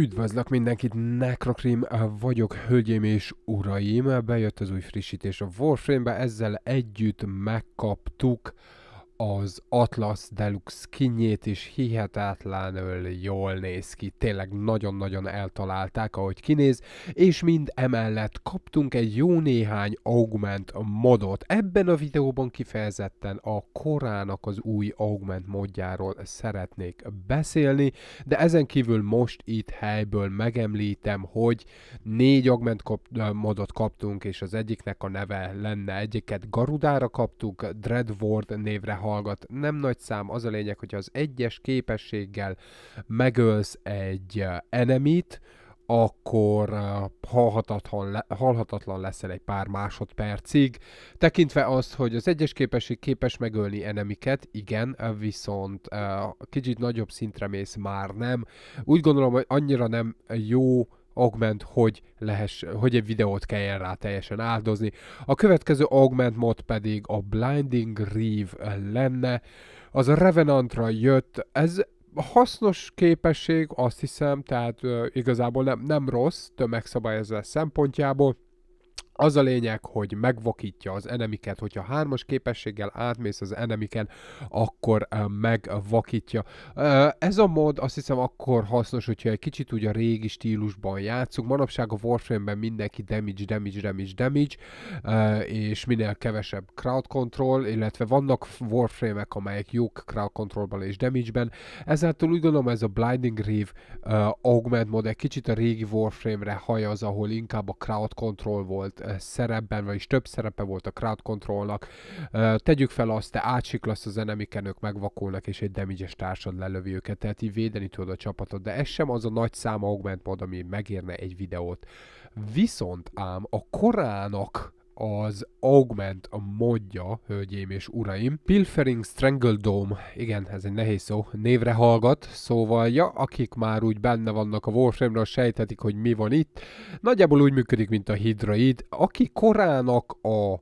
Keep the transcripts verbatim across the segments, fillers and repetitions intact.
Üdvözlök mindenkit, Necrokrim vagyok, hölgyeim és uraim. Bejött az új frissítés a Warframe-be, ezzel együtt megkaptuk az Atlas Deluxe skinjét, és hihetetlenül jól néz ki. Tényleg nagyon-nagyon eltalálták, ahogy kinéz, és mind emellett kaptunk egy jó néhány augment modot. Ebben a videóban kifejezetten a Korának az új augment modjáról szeretnék beszélni, de ezen kívül most itt helyből megemlítem, hogy négy augment kap- modot kaptunk, és az egyiknek a neve lenne, egyiket Garudára kaptuk, Dreadward névre hallgat, nem nagy szám, az a lényeg, hogy az egyes képességgel megölsz egy enemit, akkor uh, halhatatlan, le, halhatatlan leszel egy pár másodpercig. Tekintve azt, hogy az egyes képesség képes megölni enemiket, igen, viszont uh, kicsit nagyobb szintre mész, már nem. Úgy gondolom, hogy annyira nem jó augment, hogy, lehess, hogy egy videót kelljen rá teljesen áldozni. A következő augment mod pedig a Blinding Reave lenne. Az a Revenantra jött, ez hasznos képesség, azt hiszem, tehát uh, igazából nem, nem rossz tömegszabályozás szempontjából. Az a lényeg, hogy megvakítja az enemiket, hogyha hármas képességgel átmész az enemiken, akkor uh, megvakítja. Uh, ez a mod azt hiszem akkor hasznos, hogyha egy kicsit úgy a régi stílusban játszunk. Manapság a Warframe-ben mindenki damage, damage, damage, damage, uh, és minél kevesebb crowd control, illetve vannak Warframe-ek, amelyek jók crowd controlban és damage-ben. Ezáltal úgy gondolom, ez a Blinding Reave uh, augment mod egy kicsit a régi Warframe-re hajaz, ahol inkább a crowd control volt szerepben, vagyis több szerepe volt a crowd controlnak. Uh, tegyük fel azt, te átsiklasz az enemiken, ők megvakulnak, és egy damage-es társad lelövi őket, tehát így védeni tudod a csapatot, de ez sem az a nagy szám augment mod, ami megérne egy videót. Viszont ám a Korának az augment a modja, hölgyeim és uraim, Pilfering Strangledome, igen, ez egy nehéz szó, névre hallgat, szóval ja, akik már úgy benne vannak a Warframe-ra, sejthetik, hogy mi van itt. Nagyjából úgy működik, mint a Hydraid. Aki Korának a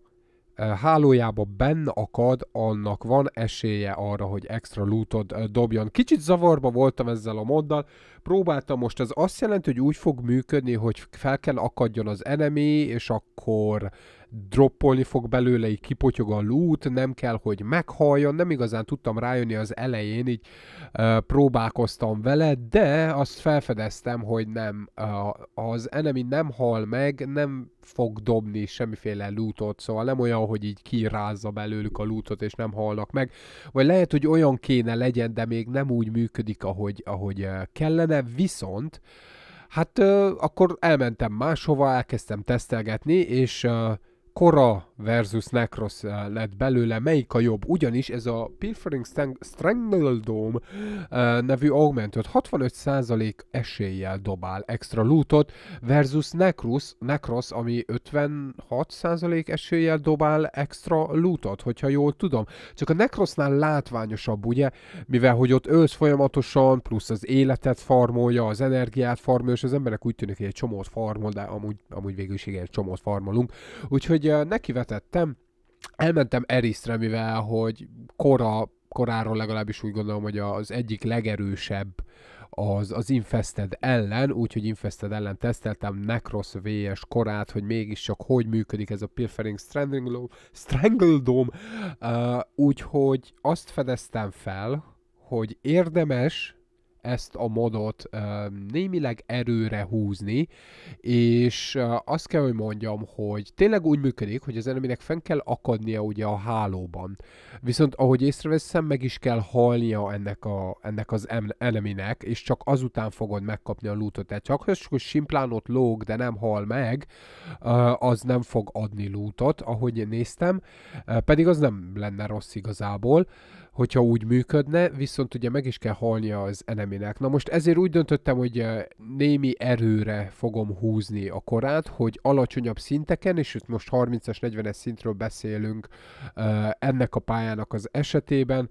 hálójába benne akad, annak van esélye arra, hogy extra lootot dobjon. Kicsit zavarba voltam ezzel a moddal, próbáltam most, ez azt jelenti, hogy úgy fog működni, hogy fel kell akadjon az enemy, és akkor droppolni fog belőle, így kipotyog a loot, nem kell, hogy meghalljon, nem igazán tudtam rájönni az elején, így uh, próbálkoztam vele, de azt felfedeztem, hogy nem, uh, az enemy nem hal meg, nem fog dobni semmiféle lootot, szóval nem olyan, hogy így kirázza belőlük a lootot, és nem halnak meg, vagy lehet, hogy olyan kéne legyen, de még nem úgy működik, ahogy, ahogy uh, kellene, viszont hát uh, akkor elmentem máshova, elkezdtem tesztelgetni, és uh, Kora versus Necros lett belőle, melyik a jobb? Ugyanis ez a Pilfering Strangledome uh, nevű augmentot hatvanöt százalék eséllyel dobál extra lootot, versus Necros, Necros, ami ötvenhat százalék eséllyel dobál extra lootot, hogyha jól tudom. Csak a Necrosnál látványosabb, ugye, mivel hogy ott ölsz folyamatosan, plusz az életet farmolja, az energiát farmolja, és az emberek úgy tűnik, hogy egy csomót farmol, de amúgy, amúgy végül is igen, egy csomót farmolunk. Úgyhogy nekivetettem, elmentem Erisre, mivel hogy Kora, Koráról legalábbis úgy gondolom, hogy az egyik legerősebb az, az Infested ellen, úgyhogy Infested ellen teszteltem Necros vs Korát, hogy mégiscsak hogy működik ez a Pilfering Strangledome, uh, úgyhogy azt fedeztem fel, hogy érdemes ezt a modot uh, némileg erőre húzni, és uh, azt kell, hogy mondjam, hogy tényleg úgy működik, hogy az eneminek fenn kell akadnia ugye a hálóban. Viszont ahogy észreveszem, meg is kell halnia ennek, a, ennek az eneminek, és csak azután fogod megkapni a lootot. Tehát csak hogy simplán ott lóg, de nem hal meg, uh, az nem fog adni lootot, ahogy néztem, uh, pedig az nem lenne rossz igazából, hogyha úgy működne, viszont ugye meg is kell halnia az eneminek. Na most ezért úgy döntöttem, hogy némi erőre fogom húzni a Korát, hogy alacsonyabb szinteken, és itt most harmincas, negyvenes szintről beszélünk ennek a pályának az esetében,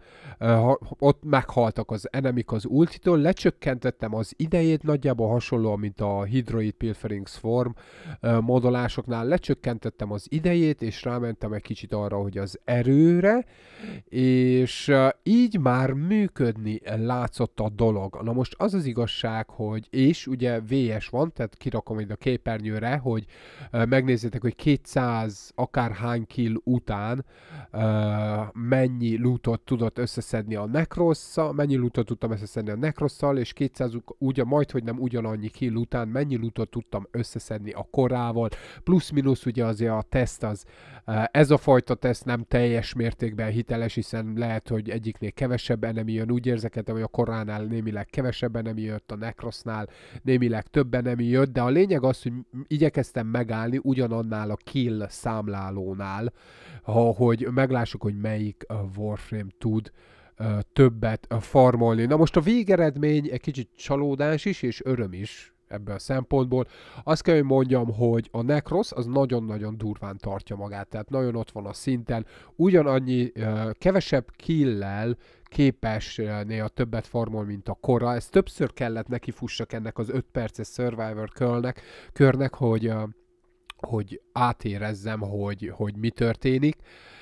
ott meghaltak az enemik az ultitól, lecsökkentettem az idejét, nagyjából hasonlóan, mint a Hydroid Pilfering Swarm modolásoknál, lecsökkentettem az idejét, és rámentem egy kicsit arra, hogy az erőre, és uh, így már működni látszott a dolog. Na most az az igazság, hogy, és ugye vé es van, tehát kirakom ide a képernyőre, hogy uh, megnézzétek, hogy kétszáz akárhány kill után uh, mennyi lootot tudott összeszedni a Necrosszal, mennyi lootot tudtam összeszedni a Necrosszal, és kétszáz ugye majd, hogy nem ugyanannyi kill után mennyi lootot tudtam összeszedni a korával, plusz-minusz ugye azért a teszt az, uh, ez a fajta teszt nem teljes mértékben hiteles, hiszen lehet, hogy egyiknél kevesebb enemi jön, úgy érzek, hogy a koránál némileg kevesebb enemi jött, a Necrossnál némileg több enemi jött, de a lényeg az, hogy igyekeztem megállni ugyanannál a kill számlálónál, hogy meglássuk, hogy melyik Warframe tud uh, többet uh, farmolni. Na most a végeredmény egy kicsit csalódás is, és öröm is ebből a szempontból. Azt kell, hogy mondjam, hogy a Necross az nagyon-nagyon durván tartja magát, tehát nagyon ott van a szinten, ugyanannyi uh, kevesebb kill-lel képes uh, néha többet farmol, mint a Korra. Ez többször kellett neki fussak ennek az öt perces Survivor körnek, körnek, hogy uh, hogy átérezzem, hogy, hogy mi történik,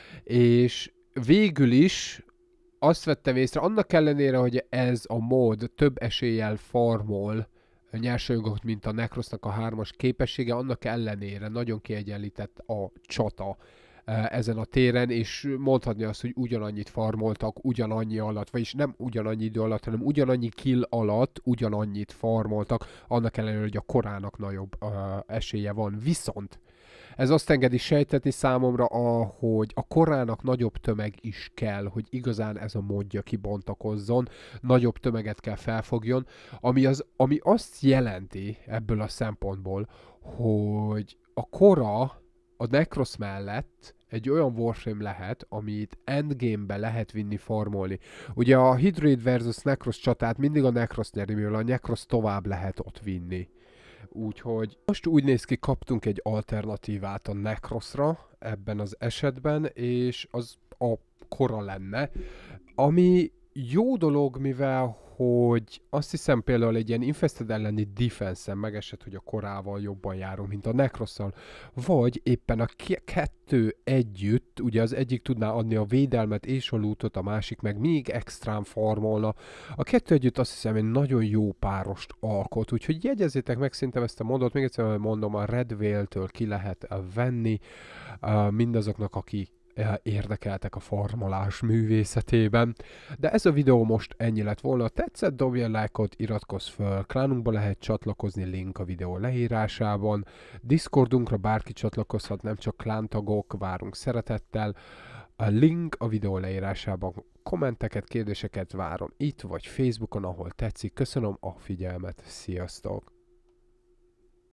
és végül is azt vettem észre, annak ellenére, hogy ez a mód több eséllyel farmol nyersanyagokat, mint a Necrossnak a hármas képessége, annak ellenére nagyon kiegyenlített a csata ezen a téren, és mondhatni azt, hogy ugyanannyit farmoltak, ugyanannyi alatt, vagyis nem ugyanannyi idő alatt, hanem ugyanannyi kill alatt ugyanannyit farmoltak, annak ellenére, hogy a korának nagyobb uh, esélye van. Viszont ez azt engedi sejtetni számomra, hogy a korának nagyobb tömeg is kell, hogy igazán ez a módja kibontakozzon, nagyobb tömeget kell felfogjon, ami, az, ami azt jelenti ebből a szempontból, hogy a kora a Necross mellett egy olyan Warframe lehet, amit endgame-be lehet vinni, farmolni. Ugye a Hydroid versus Necross csatát mindig a Necross nyeri, mivel a Necross tovább lehet ott vinni. Úgyhogy most úgy néz ki, kaptunk egy alternatívát a Necrossra ebben az esetben, és az a Korra lenne, ami jó dolog, mivel hogy azt hiszem például egy ilyen Infested elleni defense-en megesett, hogy a Korával jobban járunk, mint a Necrosszal, vagy éppen a kettő együtt, ugye az egyik tudná adni a védelmet és a lootot, a másik meg még extrán farmolna. A kettő együtt azt hiszem egy nagyon jó párost alkot, úgyhogy jegyezzétek meg szerintem ezt a mondatot, még egyszer mondom, a Red Whale-től ki lehet venni uh, mindazoknak, akik érdekeltek a farmolás művészetében. De ez a videó most ennyi lett volna. Tetszett, dobj egy lájkot, iratkozz föl, klánunkba lehet csatlakozni, link a videó leírásában. Discordunkra bárki csatlakozhat, nem csak klántagok, várunk szeretettel. A link a videó leírásában. Kommenteket, kérdéseket várom itt vagy Facebookon, ahol tetszik. Köszönöm a figyelmet, sziasztok!